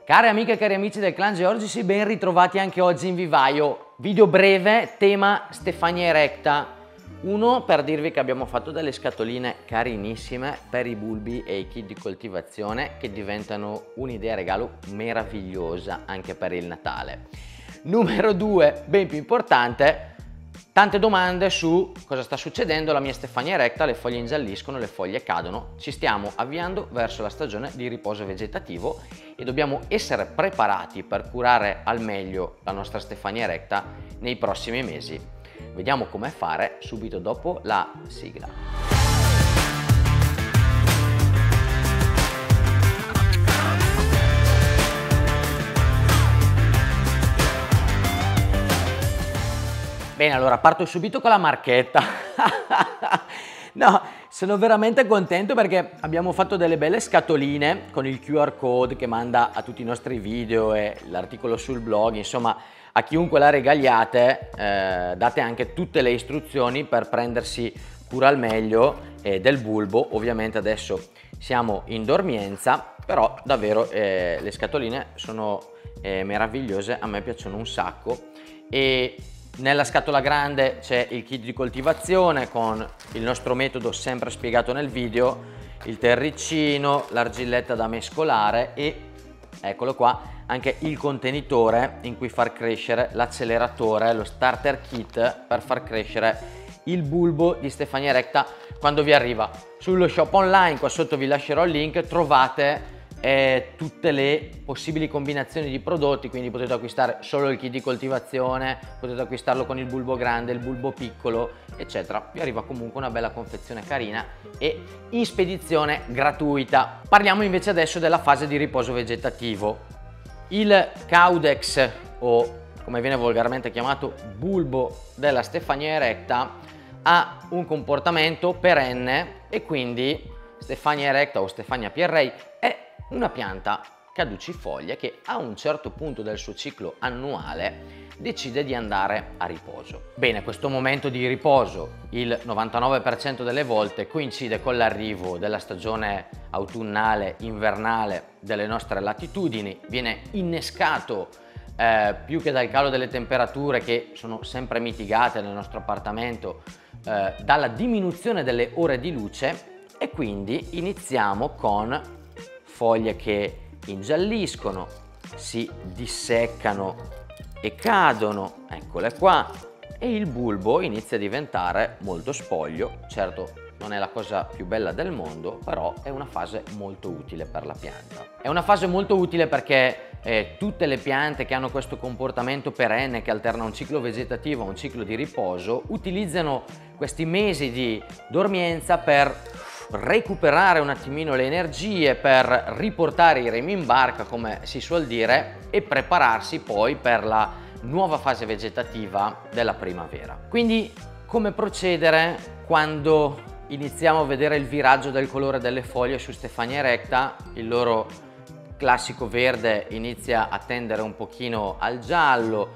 Care amiche e cari amici del Clan Georgisi, ben ritrovati anche oggi in vivaio. Video breve, tema Stefania erecta. Uno, per dirvi che abbiamo fatto delle scatoline carinissime per i bulbi e i kit di coltivazione che diventano un'idea regalo meravigliosa anche per il Natale. Numero due, ben più importante, tante domande su cosa sta succedendo. La mia Stefania erecta, le foglie ingialliscono, le foglie cadono. Ci stiamo avviando verso la stagione di riposo vegetativo e dobbiamo essere preparati per curare al meglio la nostra Stefania erecta nei prossimi mesi. Vediamo come fare subito dopo la sigla. Bene, allora parto subito con la marchetta. No, sono veramente contento perché abbiamo fatto delle belle scatoline con il QR code che manda a tutti i nostri video e l'articolo sul blog. Insomma, a chiunque la regaliate date anche tutte le istruzioni per prendersi cura al meglio del bulbo. Ovviamente adesso siamo in dormienza, però davvero le scatoline sono meravigliose, a me piacciono un sacco. E nella scatola grande c'è il kit di coltivazione con il nostro metodo sempre spiegato nel video, il terriccino, l'argilletta da mescolare e, eccolo qua, anche il contenitore in cui far crescere l'acceleratore, lo starter kit per far crescere il bulbo di Stefania erecta quando vi arriva. Sullo shop online, qua sotto vi lascerò il link, trovate tutte le possibili combinazioni di prodotti, quindi potete acquistare solo il kit di coltivazione, potete acquistarlo con il bulbo grande, il bulbo piccolo, eccetera. Vi arriva comunque una bella confezione carina e in spedizione gratuita. Parliamo invece adesso della fase di riposo vegetativo. Il caudex, o come viene volgarmente chiamato bulbo della Stefania erecta, ha un comportamento perenne e quindi Stefania erecta o Stefania pierrei è una pianta caducifoglie che a un certo punto del suo ciclo annuale decide di andare a riposo. Bene, questo momento di riposo il 99% delle volte coincide con l'arrivo della stagione autunnale invernale delle nostre latitudini, viene innescato più che dal calo delle temperature che sono sempre mitigate nel nostro appartamento dalla diminuzione delle ore di luce e quindi iniziamo con foglie che ingialliscono, si disseccano e cadono, eccole qua, e il bulbo inizia a diventare molto spoglio. Certo, non è la cosa più bella del mondo, però è una fase molto utile per la pianta. È una fase molto utile perché tutte le piante che hanno questo comportamento perenne, che alterna un ciclo vegetativo a un ciclo di riposo, utilizzano questi mesi di dormienza per recuperare un attimino le energie, per riportare i remi in barca, come si suol dire, e prepararsi poi per la nuova fase vegetativa della primavera. Quindi come procedere quando iniziamo a vedere il viraggio del colore delle foglie su Stefania erecta? Il loro classico verde inizia a tendere un pochino al giallo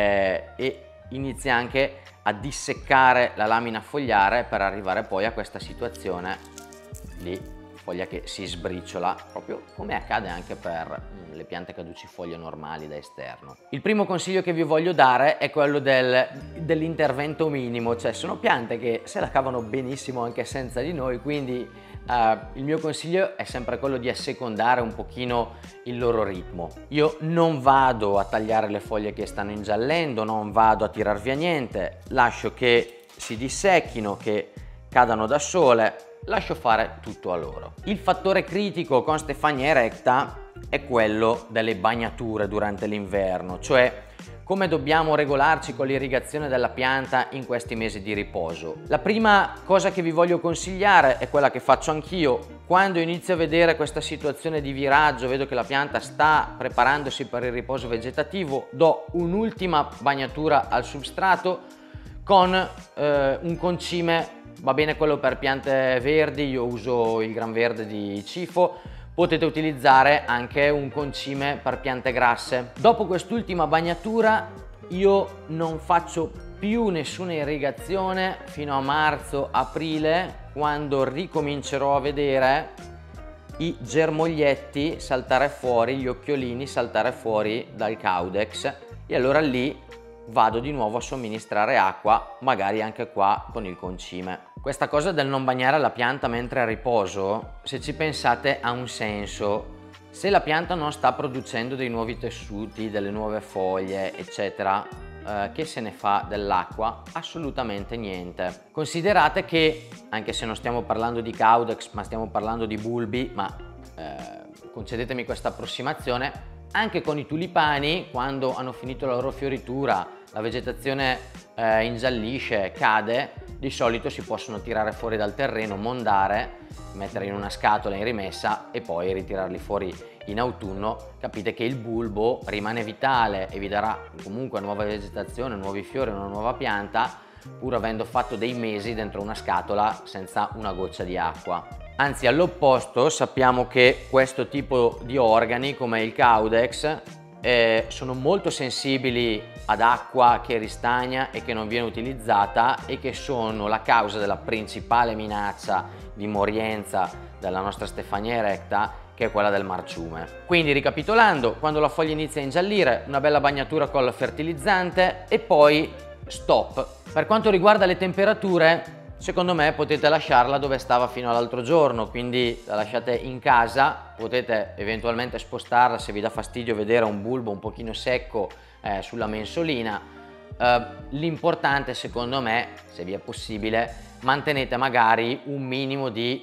e inizia anche a disseccare la lamina fogliare per arrivare poi a questa situazione di foglia che si sbriciola, proprio come accade anche per le piante caducifoglie normali da esterno. Il primo consiglio che vi voglio dare è quello dell'intervento minimo, cioè sono piante che se la cavano benissimo anche senza di noi, quindi il mio consiglio è sempre quello di assecondare un pochino il loro ritmo. Io non vado a tagliare le foglie che stanno ingiallendo, non vado a tirar via niente, lascio che si dissecchino, che cadano da sole, lascio fare tutto a loro. Il fattore critico con Stefania erecta è quello delle bagnature durante l'inverno, cioè come dobbiamo regolarci con l'irrigazione della pianta in questi mesi di riposo. La prima cosa che vi voglio consigliare è quella che faccio anch'io. Quando inizio a vedere questa situazione di viraggio, vedo che la pianta sta preparandosi per il riposo vegetativo, do un'ultima bagnatura al substrato con un concime. Va bene quello per piante verdi, io uso il gran verde di Cifo, potete utilizzare anche un concime per piante grasse. Dopo quest'ultima bagnatura io non faccio più nessuna irrigazione fino a marzo-aprile, quando ricomincerò a vedere i germoglietti saltare fuori, gli occhiolini saltare fuori dal Caudex, e allora lì vado di nuovo a somministrare acqua, magari anche qua con il concime. Questa cosa del non bagnare la pianta mentre è a riposo, se ci pensate, ha un senso. Se la pianta non sta producendo dei nuovi tessuti, delle nuove foglie, eccetera, che se ne fa dell'acqua? Assolutamente niente. Considerate che, anche se non stiamo parlando di Caudex, ma stiamo parlando di bulbi, ma concedetemi questa approssimazione, anche con i tulipani, quando hanno finito la loro fioritura, la vegetazione ingiallisce, cade, di solito si possono tirare fuori dal terreno, mondare, mettere in una scatola in rimessa e poi ritirarli fuori in autunno. Capite che il bulbo rimane vitale e vi darà comunque nuova vegetazione, nuovi fiori, una nuova pianta, pur avendo fatto dei mesi dentro una scatola senza una goccia di acqua. Anzi, all'opposto, sappiamo che questo tipo di organi, come il Caudex, sono molto sensibili ad acqua che ristagna e che non viene utilizzata, e che sono la causa della principale minaccia di morienza della nostra Stefania erecta, che è quella del marciume. Quindi, ricapitolando, quando la foglia inizia a ingiallire, una bella bagnatura col fertilizzante e poi stop. Per quanto riguarda le temperature, secondo me potete lasciarla dove stava fino all'altro giorno, quindi la lasciate in casa, potete eventualmente spostarla se vi dà fastidio vedere un bulbo un pochino secco sulla mensolina. L'importante, secondo me, se vi è possibile, mantenete magari un minimo di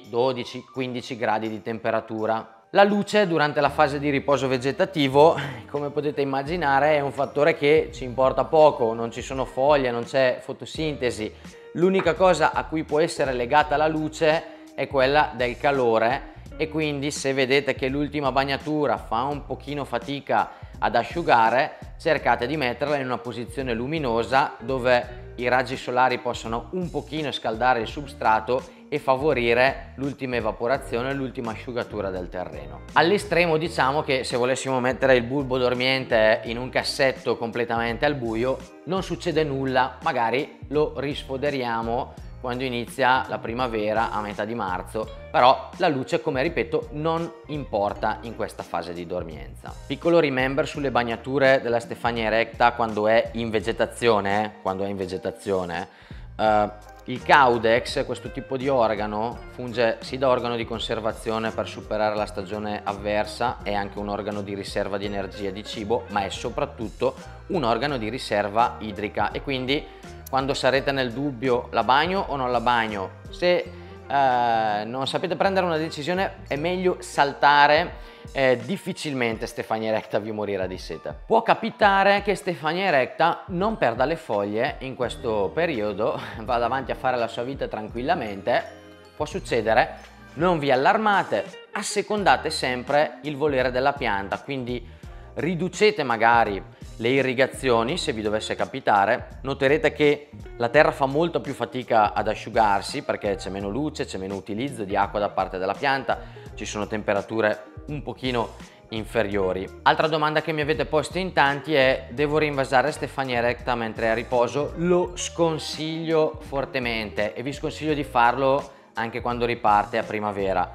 12-15 gradi di temperatura. La luce durante la fase di riposo vegetativo, come potete immaginare, è un fattore che ci importa poco, non ci sono foglie, non c'è fotosintesi. L'unica cosa a cui può essere legata la luce è quella del calore, e quindi se vedete che l'ultima bagnatura fa un pochino fatica ad asciugare, cercate di metterla in una posizione luminosa dove i raggi solari possano un pochino scaldare il substrato e favorire l'ultima evaporazione e l'ultima asciugatura del terreno. All'estremo, diciamo che se volessimo mettere il bulbo dormiente in un cassetto completamente al buio non succede nulla, magari lo risfoderiamo quando inizia la primavera a metà di marzo, però la luce, come ripeto, non importa in questa fase di dormienza. Piccolo remember sulle bagnature della Stefania erecta quando è in vegetazione, il Caudex, questo tipo di organo, funge sì da organo di conservazione per superare la stagione avversa, è anche un organo di riserva di energia e di cibo, ma è soprattutto un organo di riserva idrica, e quindi quando sarete nel dubbio, la bagno o non la bagno? Se non sapete prendere una decisione, è meglio saltare. Difficilmente Stefania erecta vi morirà di sete. Può capitare che Stefania erecta non perda le foglie in questo periodo, vada avanti a fare la sua vita tranquillamente, può succedere, non vi allarmate, assecondate sempre il volere della pianta, quindi riducete magari le irrigazioni se vi dovesse capitare. Noterete che la terra fa molto più fatica ad asciugarsi perché c'è meno luce, c'è meno utilizzo di acqua da parte della pianta, ci sono temperature un pochino inferiori. Altra domanda che mi avete posto in tanti è: devo rinvasare Stefania erecta mentre è a riposo? Lo sconsiglio fortemente e vi sconsiglio di farlo anche quando riparte a primavera.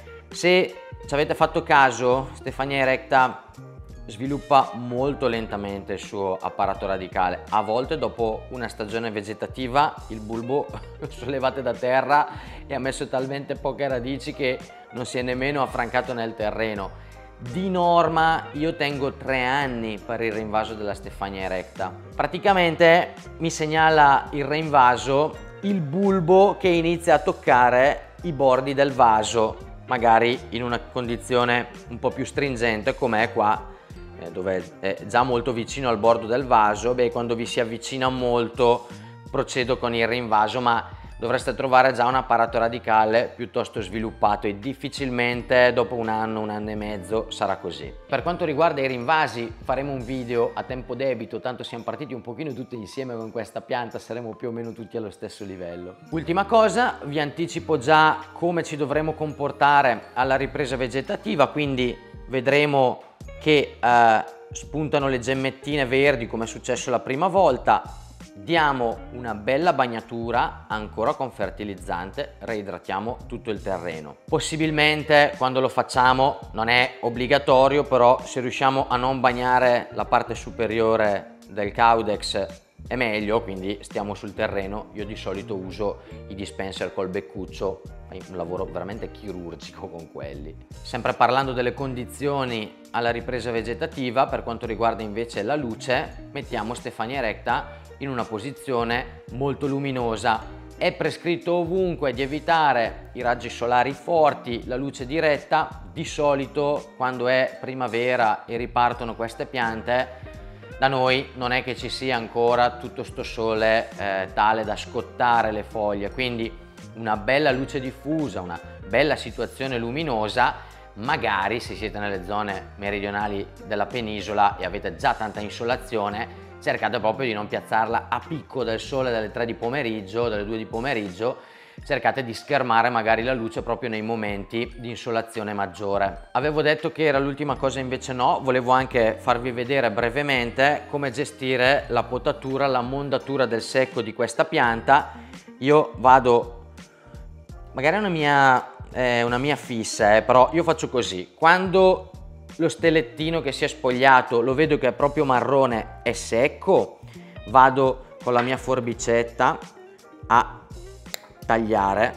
Se ci avete fatto caso, Stefania erecta sviluppa molto lentamente il suo apparato radicale. A volte dopo una stagione vegetativa il bulbo lo sollevate da terra e ha messo talmente poche radici che non si è nemmeno affrancato nel terreno. Di norma io tengo 3 anni per il reinvaso della Stefania erecta. Praticamente mi segnala il reinvaso il bulbo che inizia a toccare i bordi del vaso, magari in una condizione un po' più stringente come è qua, dove è già molto vicino al bordo del vaso. Quando vi si avvicina molto procedo con il rinvaso, ma dovreste trovare già un apparato radicale piuttosto sviluppato e difficilmente dopo un anno e mezzo sarà così. Per quanto riguarda i rinvasi faremo un video a tempo debito, tanto siamo partiti un pochino tutti insieme con questa pianta, saremo più o meno tutti allo stesso livello. Ultima cosa, vi anticipo già come ci dovremo comportare alla ripresa vegetativa, quindi vedremo che spuntano le gemmettine verdi come è successo la prima volta. diamo una bella bagnatura ancora con fertilizzante, reidratiamo tutto il terreno. Possibilmente quando lo facciamo non è obbligatorio, però se riusciamo a non bagnare la parte superiore del Caudex è meglio, quindi stiamo sul terreno. Io di solito uso i dispenser col beccuccio, un lavoro veramente chirurgico con quelli. Sempre parlando delle condizioni alla ripresa vegetativa, per quanto riguarda invece la luce, mettiamo Stefania erecta in una posizione molto luminosa. È prescritto ovunque di evitare i raggi solari forti, la luce diretta. Di solito quando è primavera e ripartono queste piante, da noi non è che ci sia ancora tutto sto sole tale da scottare le foglie, quindi una bella luce diffusa, una bella situazione luminosa. Magari se siete nelle zone meridionali della penisola e avete già tanta insolazione, cercate proprio di non piazzarla a picco del sole dalle 3 di pomeriggio, dalle 2 di pomeriggio, cercate di schermare magari la luce proprio nei momenti di insolazione maggiore. Avevo detto che era l'ultima cosa, invece no, volevo anche farvi vedere brevemente come gestire la potatura, la mondatura del secco di questa pianta. Io vado, magari è una mia fissa, però io faccio così: quando lo stelettino che si è spogliato lo vedo che è proprio marrone e secco, vado con la mia forbicetta a tagliare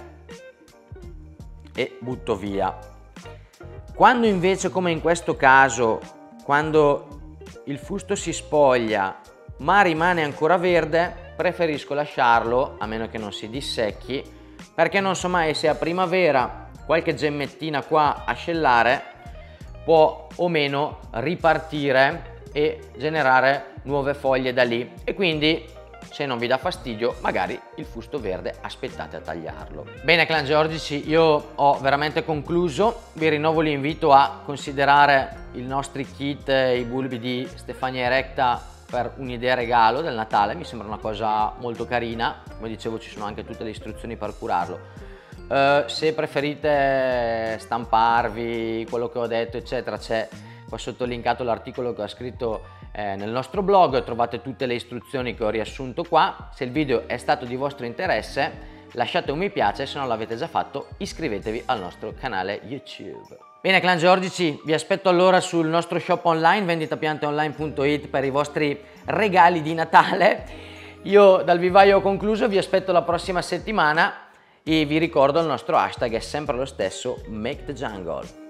e butto via. Quando invece, come in questo caso, quando il fusto si spoglia ma rimane ancora verde, preferisco lasciarlo, a meno che non si dissecchi, perché non so mai se a primavera qualche gemmettina qua a scellare può o meno ripartire e generare nuove foglie da lì, e quindi se non vi dà fastidio magari il fusto verde aspettate a tagliarlo. Bene clan georgici, io ho veramente concluso. Vi rinnovo l'invito a considerare i nostri kit, i bulbi di Stefania erecta per un'idea regalo del Natale. Mi sembra una cosa molto carina, come dicevo ci sono anche tutte le istruzioni per curarlo. Se preferite stamparvi quello che ho detto eccetera, c'è qua sotto linkato l'articolo che ho scritto nel nostro blog, trovate tutte le istruzioni che ho riassunto qua. Se il video è stato di vostro interesse lasciate un mi piace, se non l'avete già fatto iscrivetevi al nostro canale YouTube. Bene clan georgici, vi aspetto allora sul nostro shop online venditapianteonline.it per i vostri regali di Natale. Io dal vivaio ho concluso, vi aspetto la prossima settimana e vi ricordo il nostro hashtag è sempre lo stesso, Make the Jungle.